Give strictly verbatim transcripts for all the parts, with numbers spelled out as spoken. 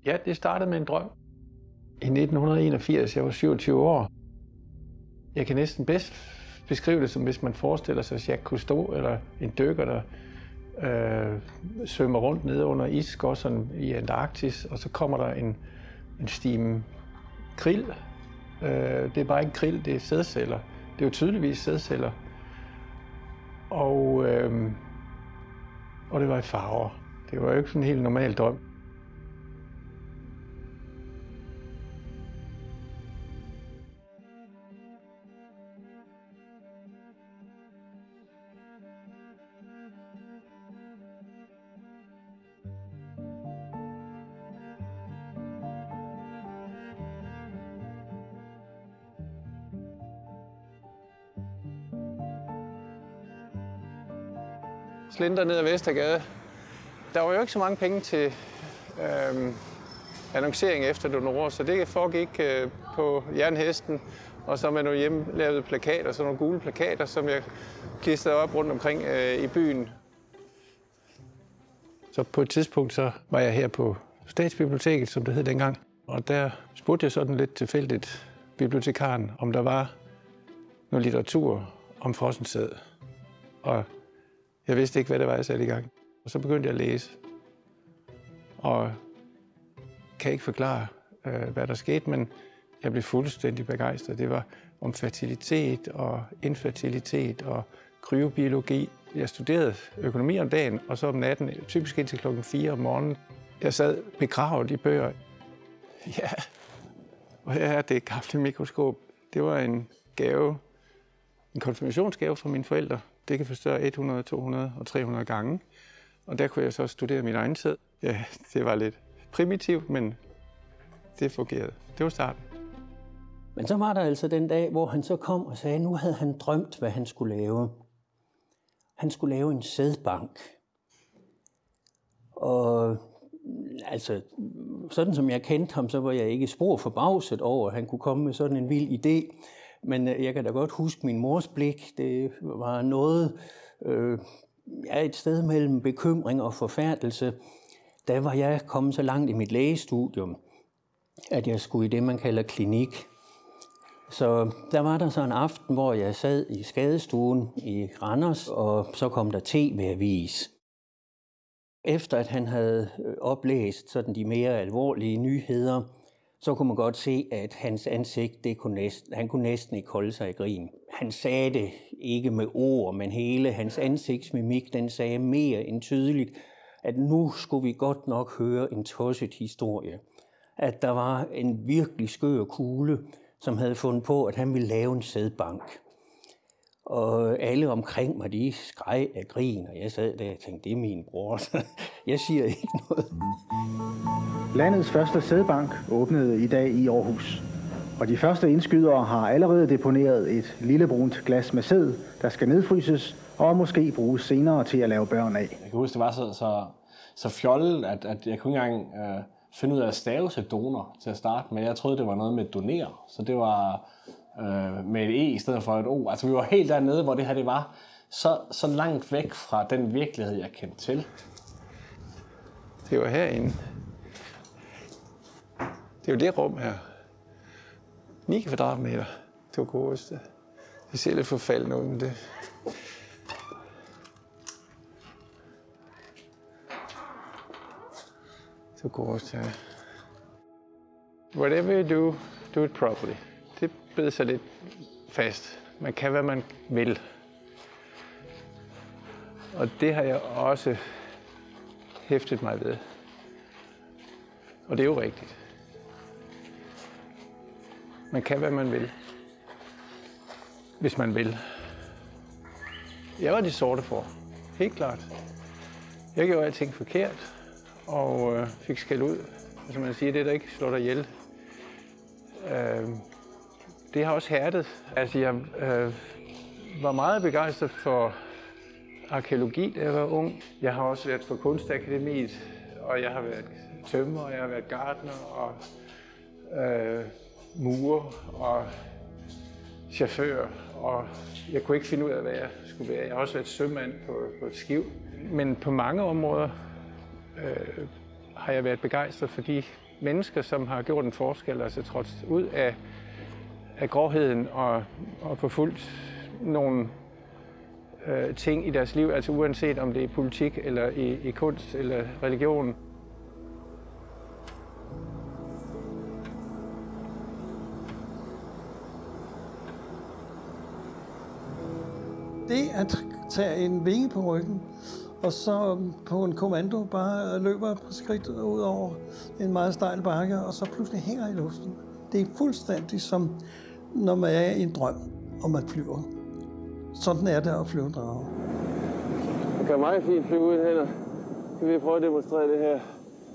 Ja, det startede med en drøm. I nitten enogfirs, jeg var syvogtyve år. Jeg kan næsten bedst beskrive det, som hvis man forestiller sig, at jeg kunne stå, eller en dykker, der øh, svømmer rundt nede under isskodserne i Antarktis, og så kommer der en, en stime krill. Øh, det er bare ikke krill, det er sædceller. Det er jo tydeligvis sædceller. Og, øh, og det var i farver. Det var jo ikke sådan en helt normal drøm. Slender ned ad Vestergade. Der var jo ikke så mange penge til øh, annoncering efter donorer, så det foregik øh, på jernhesten, og så med nogle hjemmelavede plakater, så nogle gule plakater, som jeg klistrede op rundt omkring øh, i byen. Så på et tidspunkt så var jeg her på Statsbiblioteket, som det hed dengang, og der spurgte jeg sådan lidt tilfældigt bibliotekaren, om der var noget litteratur om frossensæd. Og jeg vidste ikke, hvad det var, jeg satte i gang. Og så begyndte jeg at læse. Og kan ikke forklare, øh, hvad der skete, men jeg blev fuldstændig begejstret. Det var om fertilitet og infertilitet og kryobiologi. Jeg studerede økonomi om dagen, og så om natten, typisk indtil klokken fire om morgenen. Jeg sad begravet i bøger. Ja, og her er det gamle mikroskop. Det var en gave, en konfirmationsgave fra mine forældre. Det kan forstørre hundrede, to hundrede og tre hundrede gange. Og der kunne jeg så studere min egen tid. Ja, det var lidt primitivt, men det fungerede. Det var starten. Men så var der altså den dag, hvor han så kom og sagde, at nu havde han drømt, hvad han skulle lave. Han skulle lave en sædbank. Og altså, sådan som jeg kendte ham, så var jeg ikke spor forbavset over, at han kunne komme med sådan en vild idé. Men jeg kan da godt huske min mors blik. Det var noget, øh, ja, et sted mellem bekymring og forfærdelse. Der var jeg kommet så langt i mit lægestudium, at jeg skulle i det, man kalder klinik. Så der var der så en aften, hvor jeg sad i skadestuen i Randers, og så kom der T V-avis. Efter at han havde oplæst sådan de mere alvorlige nyheder, så kunne man godt se, at hans ansigt, det kunne næsten, han kunne næsten ikke holde sig i grin. Han sagde det ikke med ord, men hele hans ansigtsmimik, den sagde mere end tydeligt, at nu skulle vi godt nok høre en tosset historie. At der var en virkelig skør kugle, som havde fundet på, at han ville lave en sædbank. Og alle omkring mig, de skreg af grin, og jeg sad der og tænkte, det er min bror. Jeg siger ikke noget. Landets første sædbank åbnede i dag i Aarhus. Og de første indskydere har allerede deponeret et lille brunt glas med sæd, der skal nedfryses og måske bruges senere til at lave børn af. Jeg kan huske, det var så, så, så fjollet, at, at jeg kunne ikke engang øh, finde ud af at stave til donor til at starte med. Jeg troede, det var noget med donere, så det var øh, med et E i stedet for et O. Altså vi var helt dernede, hvor det her det var så, så langt væk fra den virkelighed, jeg kendte til. Det var herinde. Det er jo det rum her. ni kvadratmeter. Det var godest. Det ser lidt forfaldende ud, men det... Det var godest, ja. Whatever you do, do it properly. Det beder sig lidt fast. Man kan, hvad man vil. Og det har jeg også hæftet mig ved. Og det er jo rigtigt. Man kan, hvad man vil. Hvis man vil. Jeg var de sorte for. Helt klart. Jeg gjorde alting forkert. Og øh, fik skæld ud. Altså man siger, det der ikke slår dig ihjel. Øh, det har også hærdet. Altså jeg øh, var meget begejstret for arkæologi, da jeg var ung. Jeg har også været på Kunstakademiet. Og jeg har været tømrer, og jeg har været gartner og øh, murer og chauffør. Og jeg kunne ikke finde ud af, hvad jeg skulle være. Jeg har også været sømand på, på et skib. Men på mange områder øh, har jeg været begejstret for de mennesker, som har gjort en forskel, altså trådt ud af, af gråheden og, og forfulgt nogle øh, ting i deres liv, altså uanset om det er politik eller i, i kunst eller religion. Det at tage en vinge på ryggen, og så på en kommando bare løber på skridt ud over en meget stejl bakke, og så pludselig hænger i luften. Det er fuldstændig som, når man er i en drøm, og man flyver. Sådan er det at flyve drager. Det kan meget fint flyve ud her. Kan vi prøve at demonstrere det her?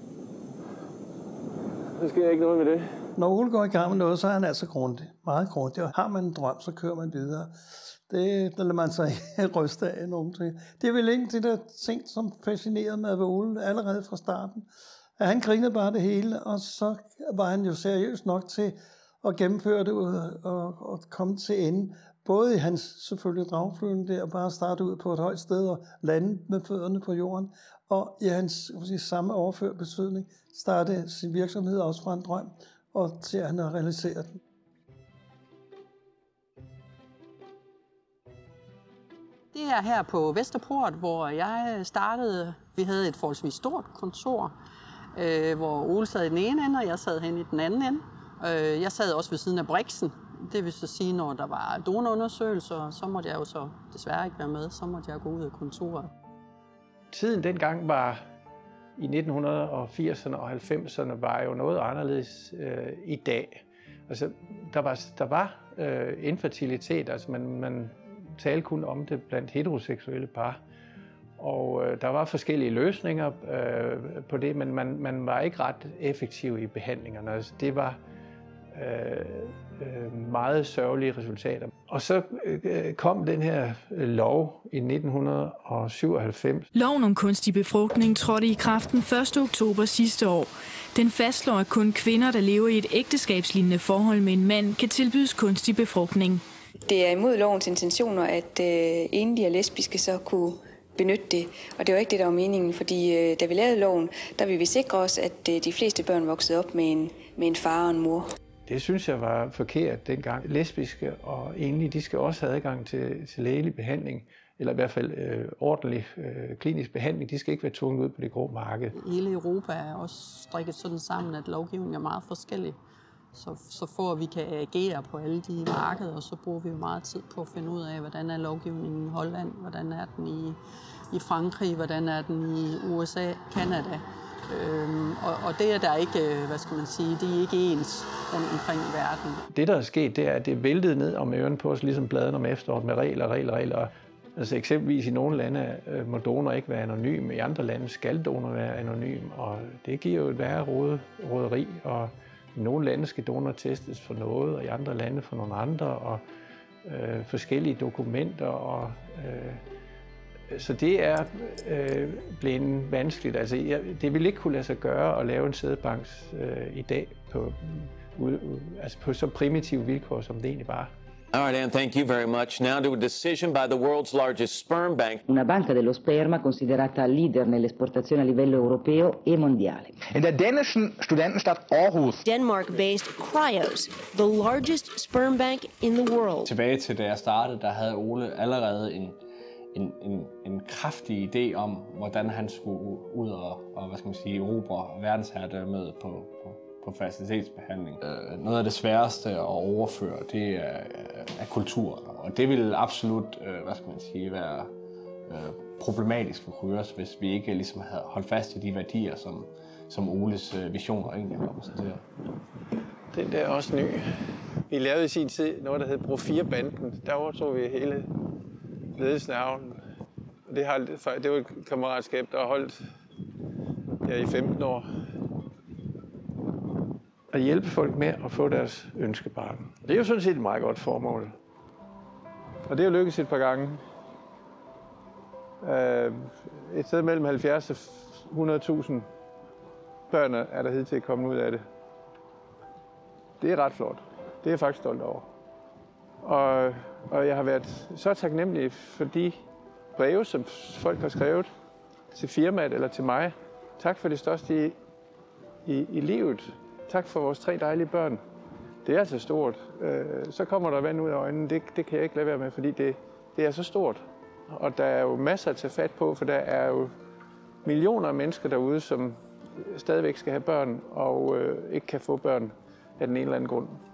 Så sker ikke noget med det. Når Ole går i gang med noget, så er han altså grundig. Meget grundig. Og har man en drøm, så kører man videre. Det lader man sig ryste af nogen ting. Det er vel ikke det der ting, som fascinerede mig ved Ole allerede fra starten. At han grinede bare det hele, og så var han jo seriøs nok til at gennemføre det og, og, og komme til ende. Både i hans selvfølgelig dragflyvning der, og bare starte ud på et højt sted og lande med fødderne på jorden, og i hans sige, samme overført betydning starte sin virksomhed også fra en drøm, og til at han har realiseret den. Det er her på Vesterport, hvor jeg startede. Vi havde et forholdsvis stort kontor, øh, hvor Ole sad i den ene ende, og jeg sad hen i den anden ende. Øh, jeg sad også ved siden af briksen. Det vil så sige, når der var donorundersøgelser, så måtte jeg jo så desværre ikke være med. Så måtte jeg gå ud af kontoret. Tiden dengang var i nitten firserne og halvfemserne var jo noget anderledes øh, i dag. Altså, der var, der var øh, infertilitet, altså man, man talte kun om det blandt heteroseksuelle par. Og øh, der var forskellige løsninger øh, på det, men man, man var ikke ret effektiv i behandlingerne. Altså, det var øh, øh, meget sørgelige resultater. Og så øh, kom den her lov i nitten syvoghalvfems. Loven om kunstig befrugtning trådte i kraft den første oktober sidste år. Den fastslår, at kun kvinder, der lever i et ægteskabslignende forhold med en mand, kan tilbydes kunstig befrugtning. Det er imod lovens intentioner, at øh, enlige og lesbiske så kunne benytte det. Og det var ikke det, der var meningen, fordi øh, da vi lavede loven, der ville vi sikre os, at øh, de fleste børn voksede op med en, med en far og en mor. Det synes jeg var forkert dengang. Lesbiske og enlige, de skal også have adgang til, til lægelig behandling, eller i hvert fald øh, ordentlig øh, klinisk behandling. De skal ikke være tvunget ud på det grå marked. Hele Europa er også strikket sådan sammen, at lovgivningen er meget forskellig. Så, så for at vi kan agere på alle de markeder, så bruger vi jo meget tid på at finde ud af, hvordan er lovgivningen i Holland, hvordan er den i, i Frankrig, hvordan er den i U S A, Canada. Øhm, og, og det er der ikke, hvad skal man sige, det er ikke ens rundt omkring i verden. Det, der er sket, det er, at det er væltet ned om ørerne på os, ligesom bladene om efteråret, med regler, regler, regler. Altså eksempelvis i nogle lande må donor ikke være anonym, i andre lande skal donor være anonym, og det giver jo et værre råd, råderi, og i nogle lande skal donor testes for noget, og i andre lande for nogle andre, og øh, forskellige dokumenter. Og, øh, så det er øh, blevet vanskeligt. Altså, jeg, det vil ikke kunne lade sig gøre at lave en sædbank øh, i dag på, uh, altså på så primitive vilkår, som det egentlig var. All right, Anne, thank you very much. Now to a decision by the world's largest sperm bank. Una banca dello sperma considerata leader nell'esportazione a livello europeo e mondiale. In der dänischen Studentenstadt Aarhus. Denmark-based Cryos, the largest sperm bank in the world. Tilbage til da jeg startede, der havde Ole allerede en, en, en, en kraftig idé om, hvordan han skulle ud og, og hvad skal man sige, erobre verdensherredømmet på, på på fertilitetsbehandling. Noget af det sværeste at overføre, det er, er kultur, og det vil absolut, hvad skal man sige, være problematisk for Cryos, hvis vi ikke ligesom havde holdt fast i de værdier, som, som Oles visioner egentlig repræsenterer. Den der er også ny. Vi lavede i sin tid noget, der hed Pro fire-banden. Der overtog vi hele ledelsen af avlen. Det, har, det var et kammeratskab, der har holdt ja, i femten år. At hjælpe folk med at få deres ønskebarn. Det er jo sådan set et meget godt formål. Og det er jo lykkedes et par gange. Et sted mellem halvfjerds og hundrede tusind børn er der hidtil kommet ud af det. Det er ret flot. Det er jeg faktisk stolt over. Og, og jeg har været så taknemmelig for de breve, som folk har skrevet til firmaet eller til mig. Tak for det største, I i, i livet. Tak for vores tre dejlige børn. Det er altså stort. Øh, så kommer der vand ud af øjnene. Det, det kan jeg ikke lade være med, fordi det, det er så stort. Og der er jo masser at tage fat på, for der er jo millioner af mennesker derude, som stadigvæk skal have børn og øh, ikke kan få børn af den ene eller anden grund.